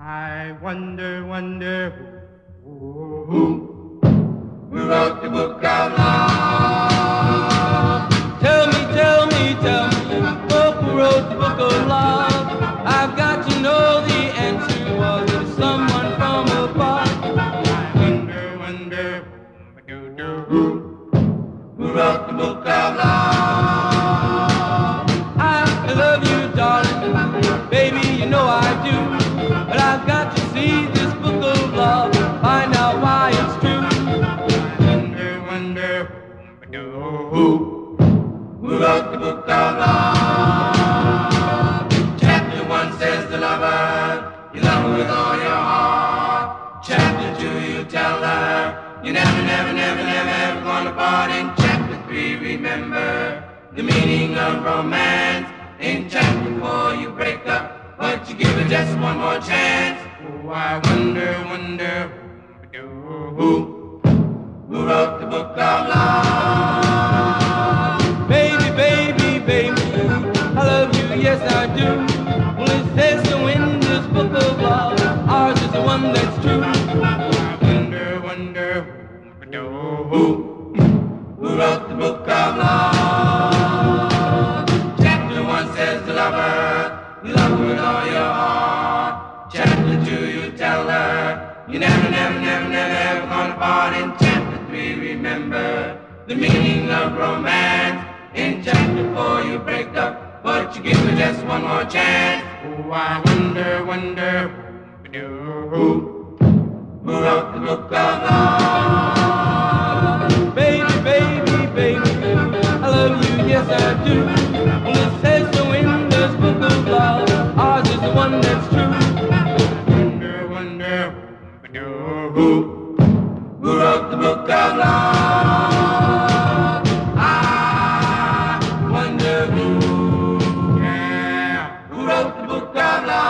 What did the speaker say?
I wonder, wonder who wrote the book of love? Tell me, tell me, tell me, who wrote the book of love? I've got to know the answer. Was it someone from above? I wonder, wonder who wrote the book of love? I love you, darling, baby, you know I do. But I've got to see this book of love, find out why it's true. Wonder who wrote the book of love? Chapter 1 says the lover, you love her with all your heart. Chapter 2 you tell her, you never, never, never, never ever gonna part. In chapter 3 remember the meaning of romance. In chapter 4 you break up, but you give her just one more chance. Oh, I wonder, wonder who wrote the book of love? Baby, baby, baby, I love you, yes I do. Well, it says so in this book of love, ours is the one that's true. I wonder, wonder who wrote the book of love? Chapter 1 says the lover, you love her with all your heart. Chapter 2 you tell her, you never, never, never, never ever gonna part. In chapter 3 remember the meaning of romance. In chapter 4 you break up, but you give her just one more chance. Oh, I wonder, wonder who wrote the book of love? Baby, baby, baby, I love you, yes I do. Well, it says so in this book of love, ours is the one that's true. Wonder, wonder who wrote the book of love? I wonder who wrote the book of love?